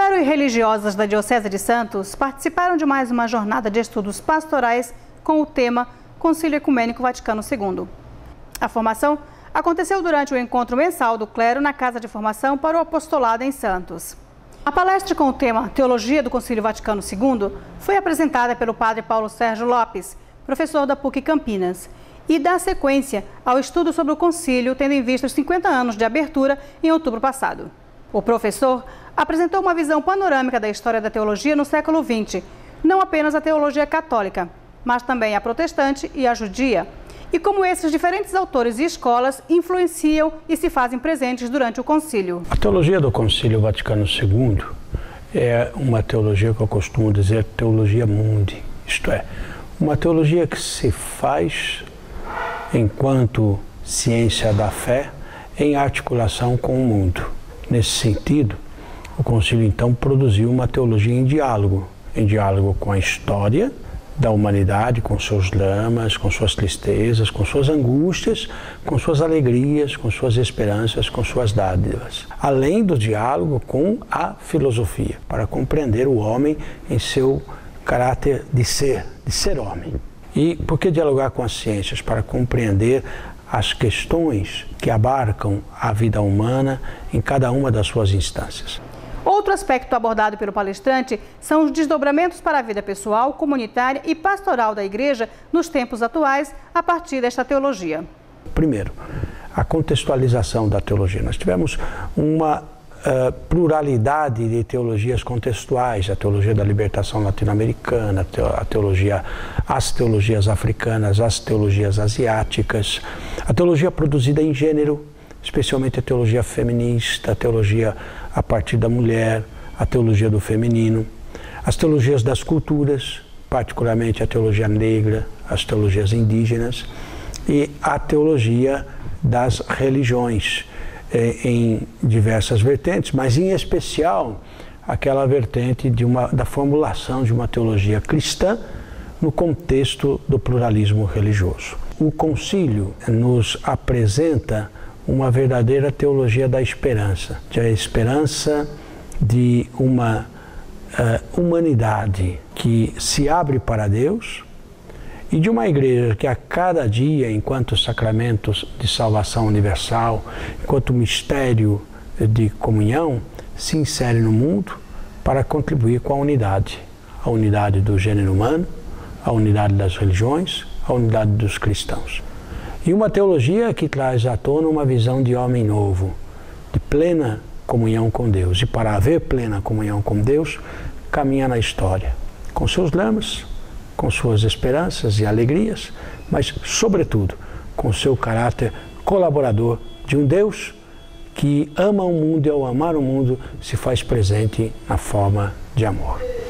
clero e religiosas da Diocese de Santos participaram de mais uma jornada de estudos pastorais com o tema Concílio Ecumênico Vaticano II. A formação aconteceu durante o encontro mensal do clero na Casa de Formação para o Apostolado em Santos. A palestra com o tema Teologia do Concílio Vaticano II foi apresentada pelo padre Paulo Sérgio Lopes, professor da PUC Campinas, e dá sequência ao estudo sobre o concílio, tendo em vista os 50 anos de abertura em outubro passado. O professor apresentou uma visão panorâmica da história da teologia no século XX, não apenas a teologia católica, mas também a protestante e a judia, e como esses diferentes autores e escolas influenciam e se fazem presentes durante o concílio. A teologia do Concílio Vaticano II é uma teologia que eu costumo dizer teologia mundi, isto é, uma teologia que se faz enquanto ciência da fé em articulação com o mundo. Nesse sentido, o concílio então produziu uma teologia em diálogo com a história da humanidade, com seus dramas, com suas tristezas, com suas angústias, com suas alegrias, com suas esperanças, com suas dádivas. Além do diálogo com a filosofia, para compreender o homem em seu caráter de ser homem. E por que dialogar com as ciências? Para compreender as questões que abarcam a vida humana em cada uma das suas instâncias. Outro aspecto abordado pelo palestrante são os desdobramentos para a vida pessoal, comunitária e pastoral da Igreja nos tempos atuais, a partir desta teologia. Primeiro, a contextualização da teologia. Nós tivemos uma pluralidade de teologias contextuais, a teologia da libertação latino-americana, as teologias africanas, as teologias asiáticas, a teologia produzida em gênero, especialmente a teologia feminista, a teologia a partir da mulher, a teologia do feminino, as teologias das culturas, particularmente a teologia negra, as teologias indígenas e a teologia das religiões em diversas vertentes, mas em especial aquela vertente da formulação de uma teologia cristã no contexto do pluralismo religioso. O concílio nos apresenta uma verdadeira teologia da esperança, a esperança de uma humanidade que se abre para Deus e de uma igreja que a cada dia, enquanto sacramentos de salvação universal, enquanto mistério de comunhão, se insere no mundo para contribuir com a unidade do gênero humano, a unidade das religiões, a unidade dos cristãos. E uma teologia que traz à tona uma visão de homem novo, de plena comunhão com Deus. E para haver plena comunhão com Deus, caminha na história, com seus dramas, com suas esperanças e alegrias, mas, sobretudo, com seu caráter colaborador de um Deus que ama o mundo e, ao amar o mundo, se faz presente na forma de amor.